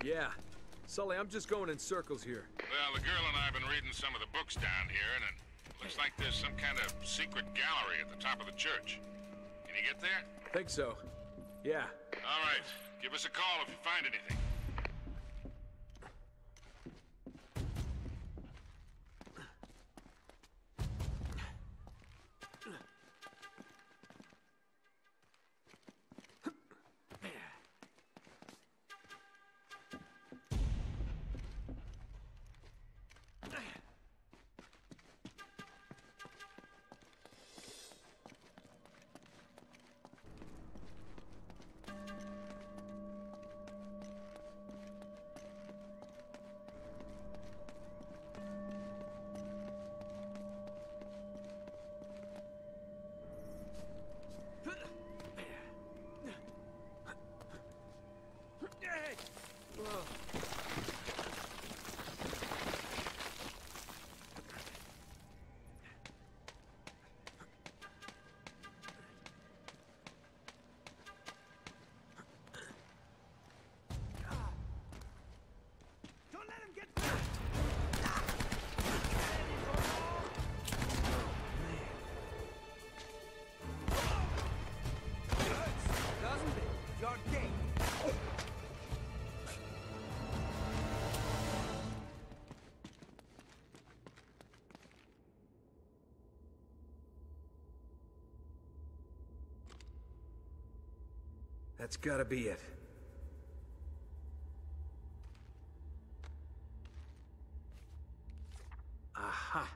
Yeah. Sully, I'm just going in circles here. Well, the girl and I have been reading some of the books down here, and it looks like there's some kind of secret gallery at the top of the church. Can you get there? Think so. Yeah. All right. Give us a call if you find anything. Don't let him get through! Doesn't it? You're gay. That's gotta be it. Aha!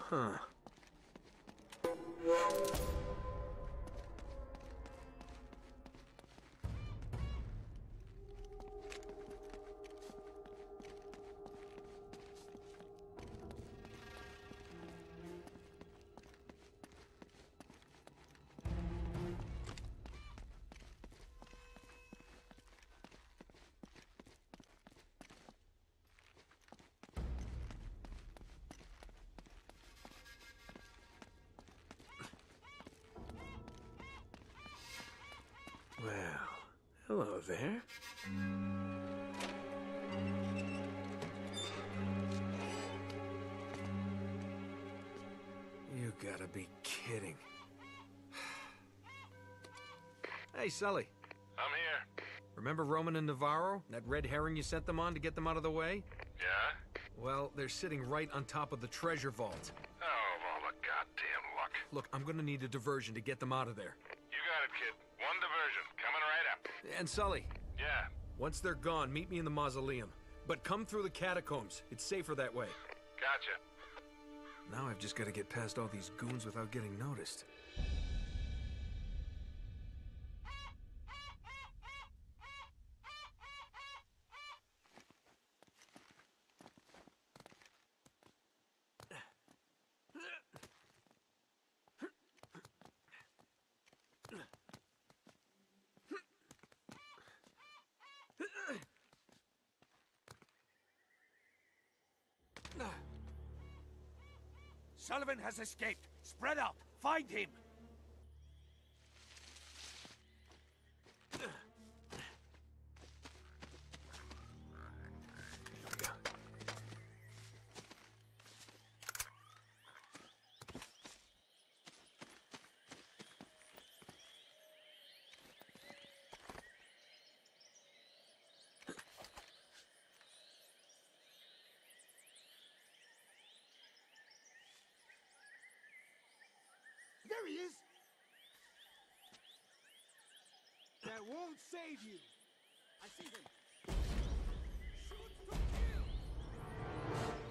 Huh. Well, hello there. You gotta be kidding. Hey, Sully. I'm here. Remember Roman and Navarro? That red herring you sent them on to get them out of the way? Yeah? Well, they're sitting right on top of the treasure vault. Oh, of all the goddamn luck. Look, I'm gonna need a diversion to get them out of there. You got it, kid. One diversion. Coming right up. And Sully, Yeah. once they're gone, meet me in the mausoleum. But come through the catacombs. It's safer that way. Gotcha. Now I've just got to get past all these goons without getting noticed. Sullivan has escaped. Spread out. Find him. There he is! That won't save you! I see him! Shoot to kill!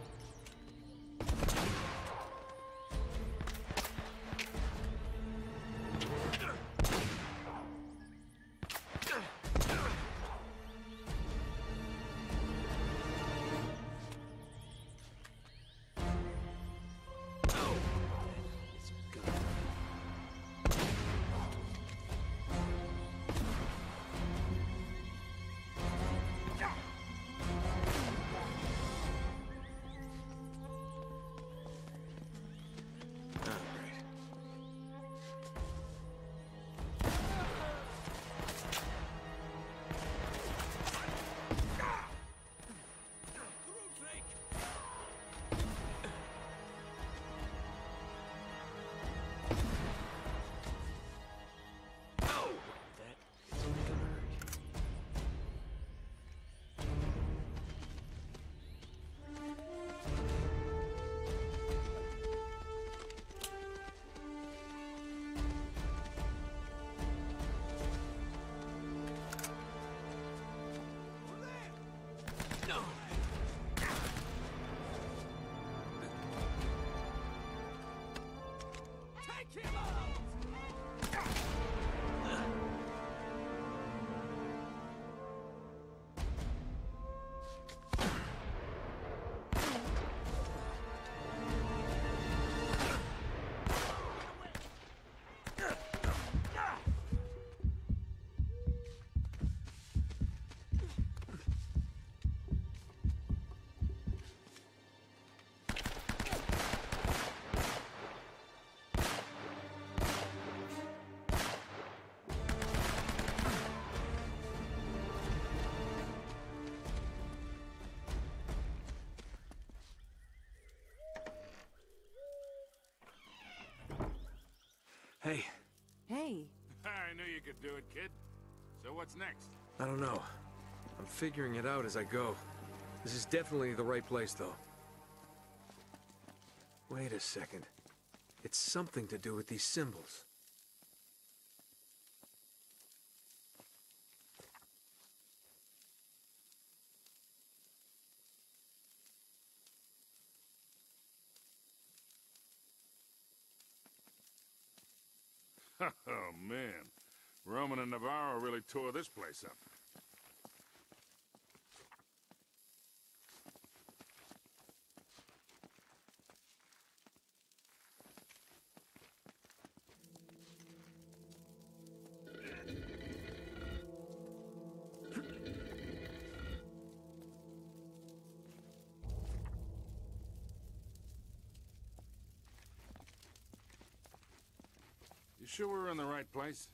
Hey, Hey, I knew you could do it, kid. So what's next? I don't know. I'm figuring it out as I go. This is definitely the right place, though. Wait a second. It's something to do with these symbols. Oh, man. Roman and Navarro really tore this place up. You sure we're in the right place?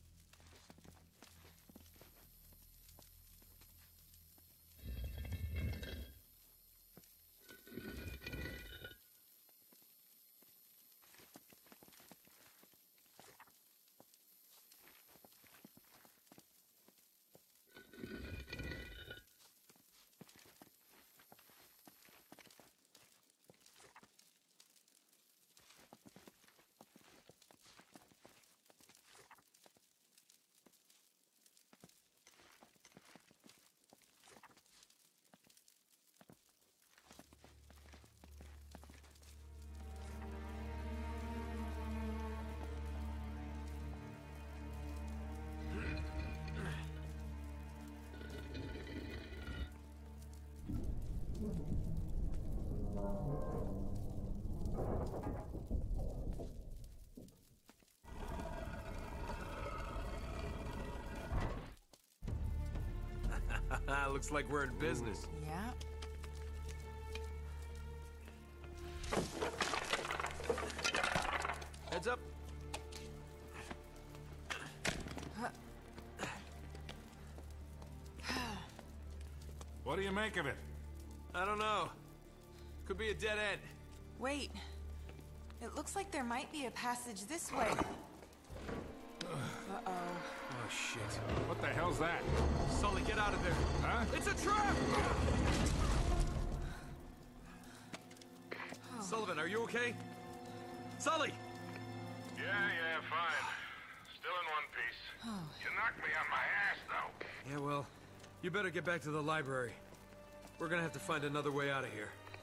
Looks like we're in business. Yeah. Heads up. What do you make of it? I don't know. Could be a dead end. Wait. It looks like there might be a passage this way. Uh-oh. Oh, shit. What the hell's that? Sully, get out of there. Huh? It's a trap! Sullivan, are you okay? Sully! Yeah, fine. Still in one piece. You knocked me on my ass, though. Yeah, well, you better get back to the library. We're gonna have to find another way out of here.